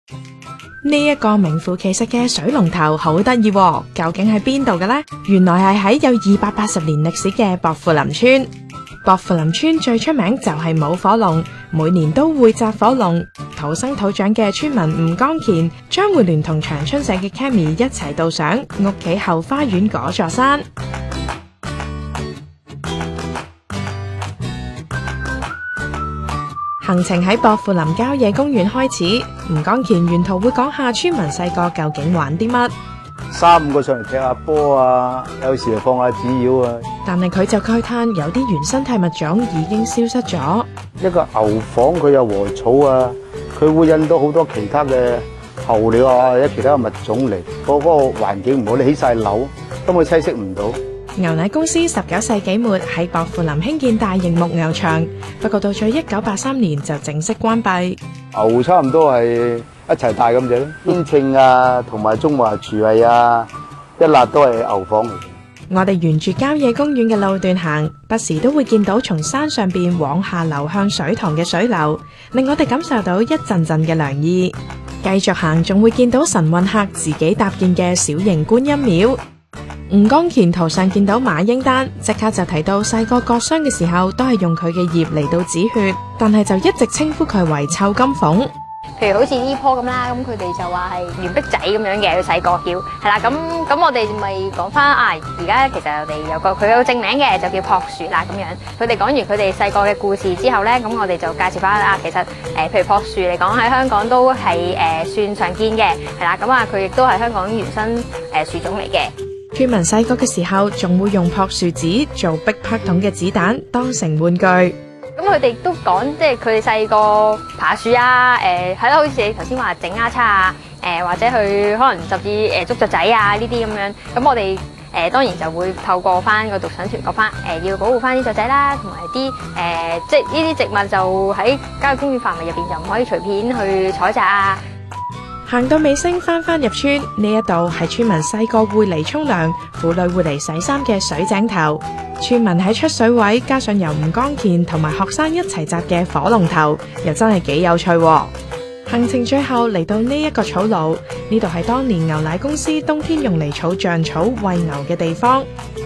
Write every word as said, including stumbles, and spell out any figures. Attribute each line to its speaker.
Speaker 1: 呢一個名副其實嘅水龍頭好得意喎，究竟喺邊度嘅呢？原來係喺有二百八十年歷史嘅薄扶林村。薄扶林村最出名就係舞火龍，每年都會紮火龍。土生土長嘅村民吳江乾將會聯同長春社嘅 Cammy 一齊到上屋企後花園嗰座山。行程喺薄扶林郊野公園開始，吳江乾沿途會講下村民細個究竟玩啲乜。
Speaker 2: 三五個上嚟踢下波啊，有時就放下紙鷂啊。但係佢就慨嘆有啲原生態物種已經消失咗。一個牛房佢有禾草啊，佢會引到好多其他嘅候鳥啊，或者其他嘅物種嚟。嗰、嗰個環境唔好，你起晒樓，根本棲息唔到。牛奶公司十九世紀末喺薄扶林興建大型牧牛場，不過到咗一九八三年就正式關閉。牛差唔多係一齊大咁啫，天秤啊，同埋中華廚藝啊，一辣都係牛房嚟。我哋沿住郊野公園嘅路段行，不時都會見到從山上邊往下流向水塘嘅水流，令我哋感受到一陣陣嘅涼意。繼續行，仲會見到神韻客自己搭建嘅小型觀音廟。吳江乾圖上見到馬英丹，即刻就提到細個割傷嘅時候都係用佢嘅葉嚟到止血，但係就一直稱呼佢為臭金鳳。
Speaker 3: 譬如好似呢棵咁啦，咁佢哋就話係圓碧仔咁樣嘅，佢細個叫係啦。咁咁我哋咪講翻啊，而家其實我哋有個佢有個正名嘅，就叫朴樹啦咁樣。佢哋講完佢哋細個嘅故事之後咧，咁我哋就介紹翻啊，其實誒、呃、譬如朴樹嚟講喺香港都係誒、呃、算常見嘅，係啦。咁啊佢亦都係香港原生誒、呃、樹種嚟嘅。
Speaker 1: 村民細個嘅時候仲會用朴樹紙做逼拍筒嘅子彈當成玩具。
Speaker 3: 咁佢哋都講，即係佢哋細個爬樹啊，誒係咯，好似你頭先話整丫叉啊，誒、呃、或者去可能甚至誒捉雀仔啊呢啲咁樣。咁我哋誒、呃、當然就會透過翻個導賞團講翻，誒、呃、要保護翻啲雀仔啦，同埋啲誒即係呢啲植物就喺郊野公園範圍入邊就唔可以隨便去採摘啊。
Speaker 1: 行到尾聲翻返入村，呢一度係村民細個會嚟沖涼，婦女會嚟洗衫嘅水井頭。村民喺出水位加上由吳江乾同埋學生一齊紮嘅火龍頭，又真係幾有趣喎。行程最後嚟到呢一個草廬，呢度係當年牛奶公司冬天用嚟儲醬草餵牛嘅地方。